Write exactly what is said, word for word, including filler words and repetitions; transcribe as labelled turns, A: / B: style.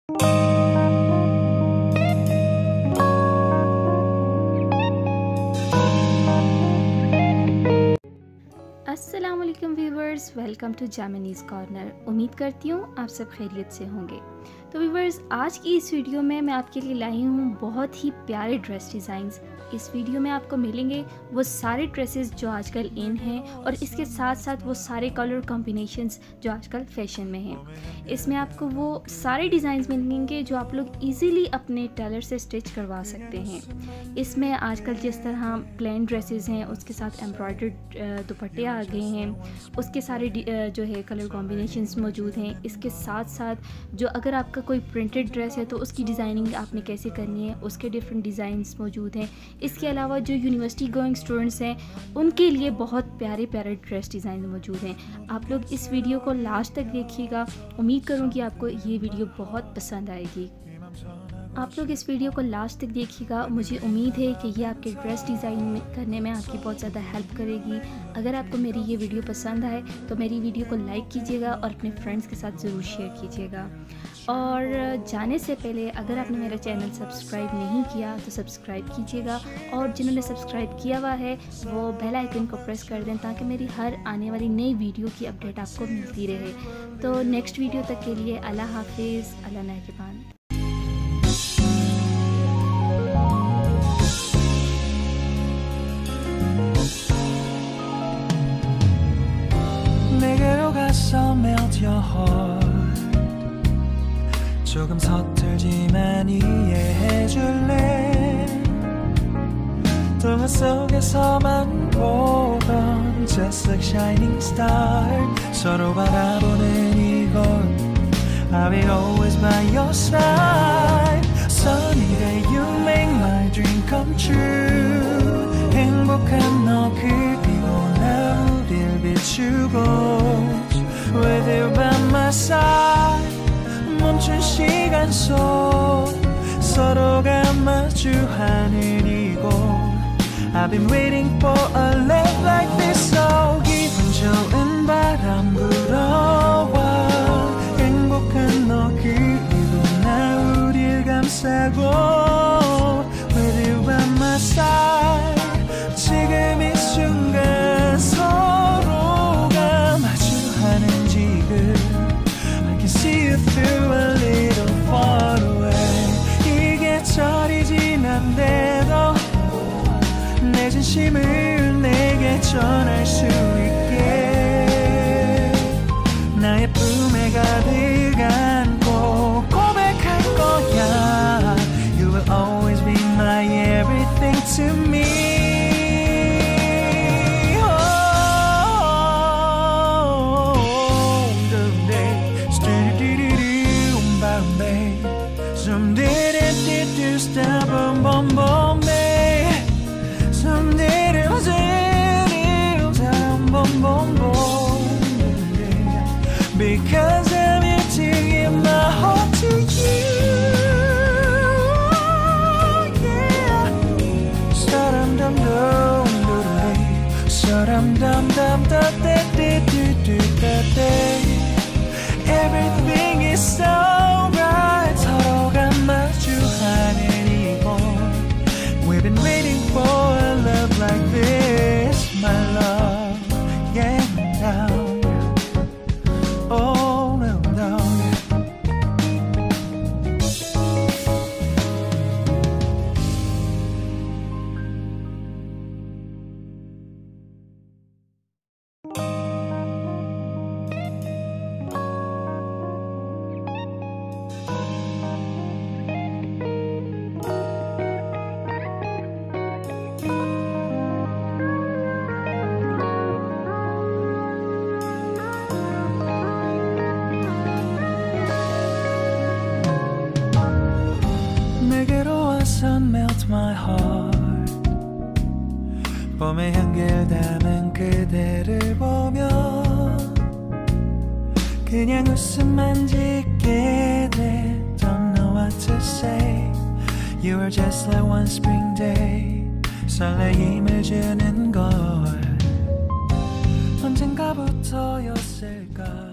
A: अस्सलाम वालेकुम viewers, welcome to Jamini's corner. उम्मीद करती हूँ आप सब खैरियत से होंगे। तो व्यूवर्स, आज की इस वीडियो में मैं आपके लिए लाई हूँ बहुत ही प्यारे ड्रेस डिज़ाइंस। इस वीडियो में आपको मिलेंगे वो सारे ड्रेसेस जो आजकल इन हैं और इसके साथ साथ वो सारे कलर कॉम्बिनेशंस जो आजकल फैशन में हैं। इसमें आपको वो सारे डिज़ाइंस मिलेंगे जो आप लोग इजीली अपने टेलर से स्टिच करवा सकते हैं। इसमें आजकल जिस तरह प्लेन ड्रेसेस हैं उसके साथ एम्ब्रॉयडर्ड दुपट्टे आ गए हैं, उसके सारे जो है कलर कॉम्बिनेशंस मौजूद हैं। इसके साथ साथ जो अगर आपका कोई प्रिंटेड ड्रेस है तो उसकी डिज़ाइनिंग आपने कैसे करनी है, उसके डिफरेंट डिज़ाइंस मौजूद हैं। इसके अलावा जो यूनिवर्सिटी गोइंग स्टूडेंट्स हैं उनके लिए बहुत प्यारे प्यारे ड्रेस डिज़ाइन मौजूद हैं। आप लोग इस वीडियो को लास्ट तक देखिएगा। उम्मीद करूँगी आपको ये वीडियो बहुत पसंद आएगी। आप लोग इस वीडियो को लास्ट तक देखिएगा। मुझे उम्मीद है कि ये आपके ड्रेस डिज़ाइन करने में आपकी बहुत ज़्यादा हेल्प करेगी। अगर आपको मेरी ये वीडियो पसंद आए तो मेरी वीडियो को लाइक कीजिएगा और अपने फ्रेंड्स के साथ ज़रूर शेयर कीजिएगा। और जाने से पहले अगर आपने मेरा चैनल सब्सक्राइब नहीं किया तो सब्सक्राइब कीजिएगा, और जिन्होंने सब्सक्राइब किया हुआ है वो बेल आइकन को प्रेस कर दें ताकि मेरी हर आने वाली नई वीडियो की अपडेट आपको मिलती रहे। तो नेक्स्ट वीडियो तक के लिए अल्लाह हाफिज़, अल्लाह नेगहबान।
B: 내게로 가서 melt your heart. 조금 서툴지만 이해해줄래. 동화 속에서만 보던 just like shining star. 서로 바라보는 이곳 I'll be always by your side. Sunny day you make my dream come true. 행복한 너 그리고 나 우릴 비추고 With you by my side. 멈춘 시간 속 서로가 마주하는 이곳 I've been waiting for a love like this. So 기분 좋은 바람 불어와 행복한 너 그리고 나 우릴 감싸고 With you by my side. 지금 이 순간 서로가 마주하는 지금 I can see you through a little far away. 이게 철이 지난데도 내 진심을 내게 전할 수 있게 나의 품에 가득 안고 고백할 거야. You will always be my everything to me. Some did it, did you stop, boom, boom, boom, babe. Some did it, was it, it was down, boom, boom, boom, yeah. Because I'm here to give my heart to you, yeah. Sa-dum, dum, dum, dum, sa-dum, dum, dum, da, da, da, da, da, da, da. Everything is so right. 서로가 마주하는 이곳 We've been waiting for a love like this, my love. Yeah, no. Oh, no, no. 내게로 와서 melt my heart. 봄의 향기를 담은 그대를 보며 그냥 웃음만 짓게 돼. Don't know what to say. You were just like one spring day. 설레임을 주는 걸 언젠가부터였을까.